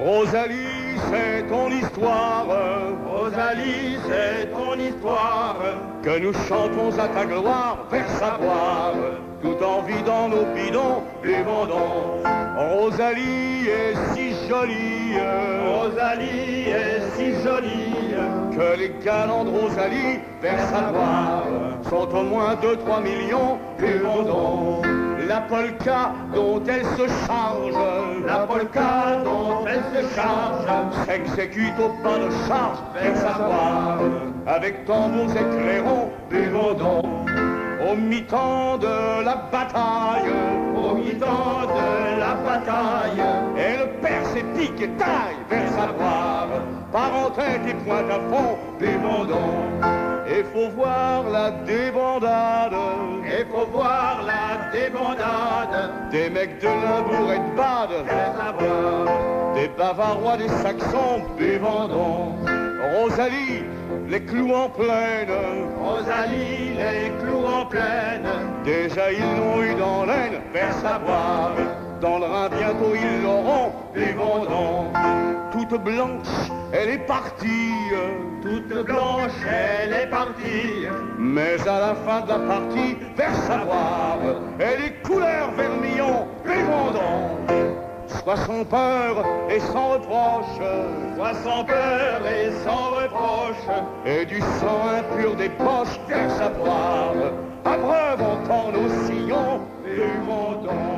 Rosalie, c'est ton histoire. Rosalie, c'est ton histoire. Que nous chantons à ta gloire, vers savoir, tout en vidant nos bidons, buvons donc. Rosalie est si jolie, Rosalie est si jolie, que les galants de Rosalie, vers savoir, sont au moins 2-3 millions, buvons donc. La polka dont elle se charge, la polka dont elle se charge, s'exécute au pas de charge, vers savoir, avec tambours et clairons, buvons donc. Au mi-temps de la bataille, au mi-temps de la bataille, elle perd ses piques et taille, vers savoir, par en tête et pointe à fond, buvons donc. Et faut voir la débandade, et faut voir la débandade, des mecs de Limbourg et de Bade, vers savoir, des Bavarois, des Saxons, buvons donc. Rosalie, les clous en plaine, Rosalie, les clous en plaine, déjà ils l'ont eu dans l'aine, vers savoir, dans le Rhin bientôt ils l'auront, buvons donc. Toute blanche, elle est partie, toute blanche, elle est partie, mais à la fin de la partie, vers savoir, elle est couleur vermillon, buvons donc. Sois sans peur et sans reproche, sois sans peur et sans reproche, et du sang impur des poches, vers savoir, à preuve on tend nos sillons, buvons donc.